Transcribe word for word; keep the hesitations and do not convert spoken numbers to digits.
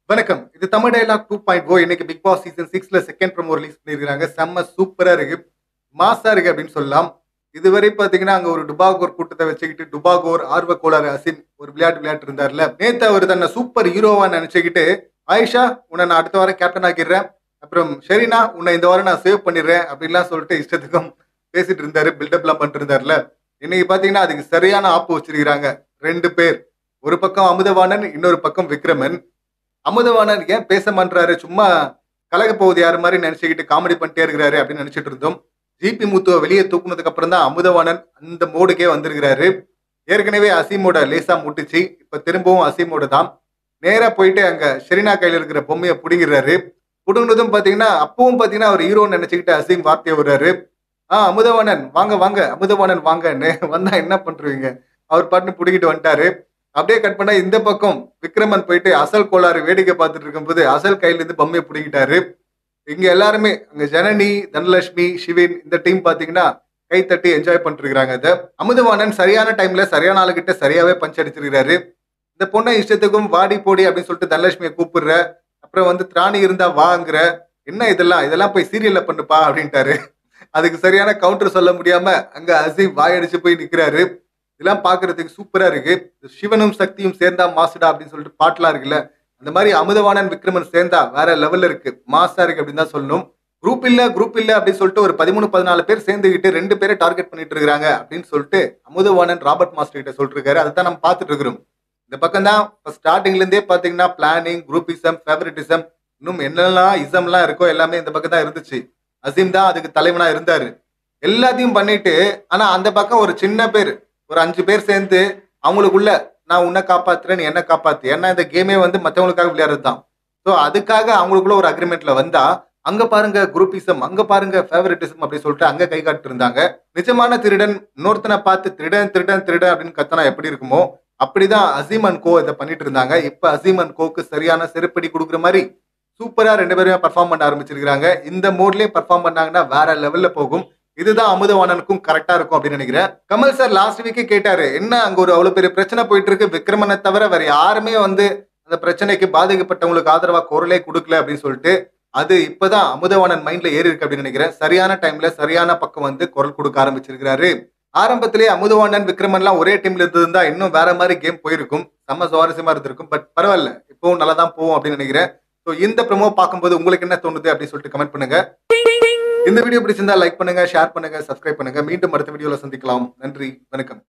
வணக்கம். இது Tamil dialogue two point O. இன்னைக்கு பிக் பாஸ் சீசன் சிக்ஸ்ல செகண்ட் ப்ரோமோ ரிலீஸ் பண்ணியிருக்காங்க. செம்ம சூப்பரா இருக்கு, மாசா இருக்கு அப்படின்னு சொல்லலாம். இதுவரை பாத்தீங்கன்னா அங்க ஒரு டுபாகோர் கூட்டத்தை வச்சுக்கிட்டு டுபாகோர் ஆர்வ கோளாறு அசிம் ஒரு விளையாட்டு விளையாட்டு இருந்தார்ல. நேத்து அவர் தன்னை சூப்பர் ஹீரோவா நினைச்சுக்கிட்டு ஆயிஷா உன்னை நான் அடுத்த வாரம் கேப்டன் ஆக்கிடுறேன், அப்புறம் ஷெரினா உன்னை இந்த வாரம் நான் சேவ் பண்ணிடுறேன் அப்படின்லாம் சொல்லிட்டு இஷ்டத்துக்கும் பேசிட்டு இருந்தாரு, பில்டப் எல்லாம் பண்ணிட்டு இருந்தாருல. இன்னைக்கு பாத்தீங்கன்னா அதுக்கு சரியான ஆப்பு வச்சிருக்கிறாங்க ரெண்டு பேர். ஒரு பக்கம் அமுதவாணன், இன்னொரு பக்கம் விக்ரமன். அமுதவாணன் ஏன் பேச மாட்டாரு, சும்மா கலக போகுது யாரு மாதிரி நினைச்சுக்கிட்டு காமெடி பண்ணிட்டே இருக்கிறாரு அப்படின்னு நினைச்சிட்டு இருந்தோம். ஜிபிமுத்துவை வெளியே தூக்குனதுக்கு அப்புறம் தான் அமுதவாணன் அந்த மோடுக்கே வந்திருக்கிறாரு. ஏற்கனவே அசீமோட லேசா முட்டுச்சு, இப்ப திரும்பவும் அசீமோட தான். நேரா போயிட்டு அங்க ஷெரினா கையில இருக்கிற பொம்மையை புடுங்கிறாரு. புடுங்கினதும் பாத்தீங்கன்னா அப்பவும் பாத்தீங்கன்னா அவர் ஹீரோன்னு நினைச்சுக்கிட்டு அசீம் வார்த்தையை விடுறாரு. ஆஹ் அமுதவாணன் வாங்க வாங்க, அமுதவாணன் வாங்கன்னு வந்தா என்ன பண்றீங்க, அவர் பாட்டுன்னு புடிங்கிட்டு வந்துட்டாரு. அப்படியே கட் பண்ணா இந்த பக்கம் விக்ரமன் போயிட்டு அசல் கோளாறு வேடிக்கை பார்த்துட்டு இருக்கும் போது அசல் கையில இருந்து பொம்மையை பிடிக்கிட்டாரு. இங்க எல்லாருமே அங்க ஜனனி, தனலட்சுமி, சிவின் இந்த டீம் பாத்தீங்கன்னா கை தட்டி என்ஜாய் பண்ணிட்டு இருக்காங்க. அதை அமுதவாணன் சரியான டைம்ல சரியான ஆளுகிட்ட சரியாவே பஞ்ச் அடிச்சிருக்காரு. இந்த பொண்ணை இஷ்டத்துக்கும் வாடி போடி அப்படின்னு சொல்லிட்டு தனலட்சுமியை கூப்பிடுற, அப்புறம் வந்து திராணி இருந்தா வாங்குற, என்ன இதெல்லாம் இதெல்லாம் போய் சீரியல்ல பண்ணுப்பா அப்படின்ட்டாரு. அதுக்கு சரியான கவுண்டர் சொல்ல முடியாம அங்க அசீம் வாயடிச்சு போய் நிக்கிறாரு. இதெல்லாம் பாக்குறதுக்கு சூப்பரா இருக்கு. சிவனும் சக்தியும் சேர்ந்தா மாசுடா அப்படின்னு சொல்லிட்டு பாட்டுலாம் இருக்குல்ல, அந்த மாதிரி அமுதவாணன் விக்ரமன் சேர்ந்தா வேற லெவல்ல இருக்கு, மாசா இருக்கு அப்படின்னு தான் சொல்லணும். குரூப் இல்ல குரூப் இல்ல அப்படின்னு சொல்லிட்டு ஒரு பதிமூணு பதினாலு பேர் சேர்ந்துகிட்டு ரெண்டு பேரை டார்கெட் பண்ணிட்டு இருக்காங்க அப்படின்னு சொல்லிட்டு அமுதவாணன் ராபர்ட் மாஸ்டர் கிட்ட சொல்லிட்டு இருக்காரு. அதுதான் நம்ம பார்த்துட்டு இருக்கிறோம். இந்த பக்கம் தான் ஸ்டார்டிங்ல இருந்தே பாத்தீங்கன்னா பிளானிங், குரூப்பிசம், ஃபேவரட்டிசம், இன்னும் என்னெல்லாம் இசம்லாம் இருக்கோ எல்லாமே இந்த பக்கம் தான் இருந்துச்சு. அசீம் தான் அதுக்கு தலைவனா இருந்தாரு. எல்லாத்தையும் பண்ணிட்டு ஆனா அந்த பக்கம் ஒரு சின்ன பேர் ஒரு அஞ்சு பேர் சேர்ந்து அவங்களுக்குள்ள நான் உன்னை காப்பாத்துறேன், நீ என்ன காப்பாத்து, ஏன்னா இந்த கேமே வந்து மற்றவங்களுக்காக விளையாடுறது தான். ஸோ அதுக்காக அவங்களுக்குள்ள ஒரு அக்ரிமெண்ட்ல வந்தா அங்க பாருங்க குரூப்பிசம், அங்க பாருங்க ஃபேவரட்டிசம் அப்படி சொல்லிட்டு அங்க கை காட்டு இருந்தாங்க. நிஜமான திருடன் இன்னொருத்தனை பார்த்து திருடன் திருடன் திருடன் அப்படின்னு கத்தனா எப்படி இருக்குமோ அப்படிதான் அசீம் அண்ட் கோ இதை பண்ணிட்டு இருந்தாங்க. இப்ப அசீம் அண்ட் கோக்கு சரியான செருப்படி கொடுக்குற மாதிரி சூப்பரா ரெண்டு பேருமே பர்ஃபார்ம் பண்ண ஆரம்பிச்சிருக்காங்க. இந்த மோட்லயே பர்ஃபார்ம் பண்ணாங்கன்னா வேற லெவல்ல போகும். இதுதான் அமுதவாணனுக்கும் கரெக்டா இருக்கும் அப்படின்னு நினைக்கிறேன். கமல் சார் லாஸ்ட் வீக்கே கேட்டாரு, என்ன அங்க ஒரு அவ்வளவு பெரிய பிரச்சனை போயிட்டு இருக்கு, விக்ரமனை தவிர வேற யாருமே வந்து அந்த பிரச்சனைக்கு பாதிக்கப்பட்டவங்களுக்கு ஆதரவா குரலே கொடுக்கல அப்படின்னு சொல்லிட்டு. அது இப்பதான் அமுதவாணன் மைண்ட்ல ஏறி இருக்கு அப்படின்னு நினைக்கிறேன். சரியான டைம்ல சரியான பக்கம் வந்து குரல் கொடுக்க ஆரம்பிச்சிருக்கிறாரு. ஆரம்பத்திலேயே அமுதவாணன் விக்ரமன் எல்லாம் ஒரே டீம்ல இருந்திருந்தா இன்னும் வேற மாதிரி கேம் போயிருக்கும், செம்ம சுவாரஸ்யமா இருந்திருக்கும். பட் பரவாயில்ல, இப்பவும் நல்லா தான் போவோம் அப்படின்னு நினைக்கிறேன். ஸோ இந்த ப்ரோமோ பார்க்கும்போது உங்களுக்கு என்ன தோணுது அப்படின்னு சொல்லிட்டு கமெண்ட் பண்ணுங்க. இந்த வீடியோ பிடிச்சிருந்தா லைக் பண்ணுங்க, ஷேர் பண்ணுங்க, சப்ஸ்கிரைப் பண்ணுங்க. மீண்டும் அடுத்த வீடியோல சந்திக்கலாம். நன்றி, வணக்கம்.